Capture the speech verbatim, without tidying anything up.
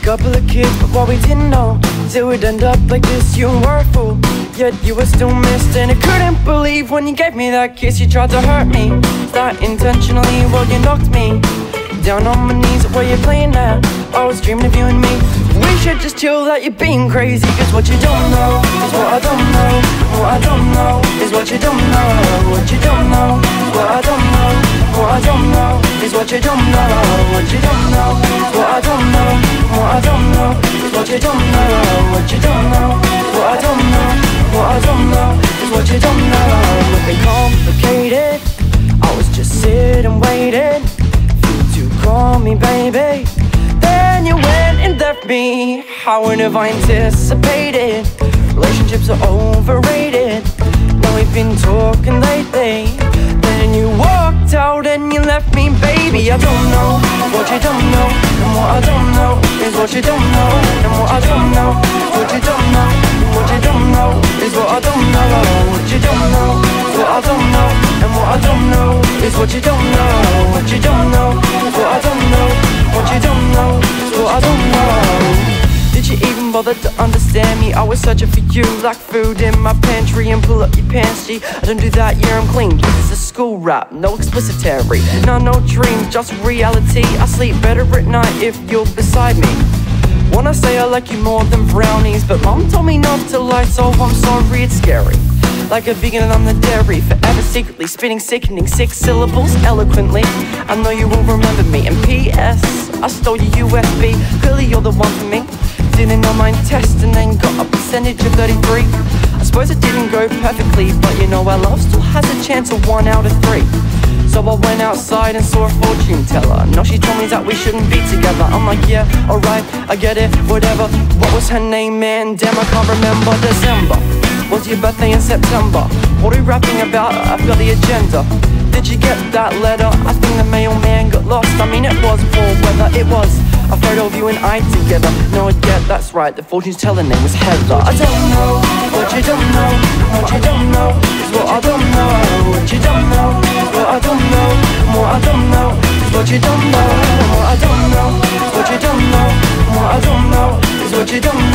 couple of kids, but what we didn't know is it would end up like this. You were a fool, yet you were still missed. And I couldn't believe when you gave me that kiss. You tried to hurt me, that intentionally. Well, you knocked me down on my knees. Where you playing at? I was dreaming of you and me. We should just chill that you're being crazy. Cause what you don't know is what I don't know. What I don't know is what you don't know. What you don't know is what I don't know. What I don't know is what you don't know. What you don't know is what I don't know. What I don't know is what you don't know. What you don't know is what I don't know. What I don't know is what you don't know. Nothing complicated, I was just sitting waiting for you to call me baby. Then you went and left me. How would have I anticipated? Relationships are overrated. Now we've been talking lately. Then you walked out and you left me, baby. I don't know what you don't know, and what I don't know is what you don't know, and what I don't know is what you don't know, and what you don't know is what I don't know. What you don't know is what I don't know, and what I don't know is what you don't know. What you don't know is what I don't know. What you don't know is what I don't know. Did you even bother to understand me? I was searching for you like food in my pantry. And pull up your pants, G, I don't do that, yeah, I'm clean. This is a school rap, no explicitary. No, no dreams, just reality. I sleep better at night if you're beside me. Wanna say I like you more than brownies, but mom told me not to lie, so I'm sorry, it's scary. Like a vegan on the dairy, forever secretly spitting sickening six syllables eloquently. I know you will remember me. And P S I stole your U S B, clearly you're the one for me. Did an online test and then got a percentage of thirty-three. I suppose it didn't go perfectly, but you know our love still has a chance of one out of three. So I went outside and saw a fortune teller. No, she told me that we shouldn't be together. I'm like, yeah, alright, I get it, whatever. What was her name, man? Damn, I can't remember. December was your birthday in September. What are we rapping about? I've got the agenda. Did you get that letter? I think the mailman got lost. I mean, it was poor weather. It was a photo of you and I together. No, I get that's right. The fortune teller name was Heather. I don't know what you don't know. What you don't know is what I don't know. What you don't know is what I don't know. What I don't know is what you don't know. What I don't know is what you don't know. What I don't know is what you don't know.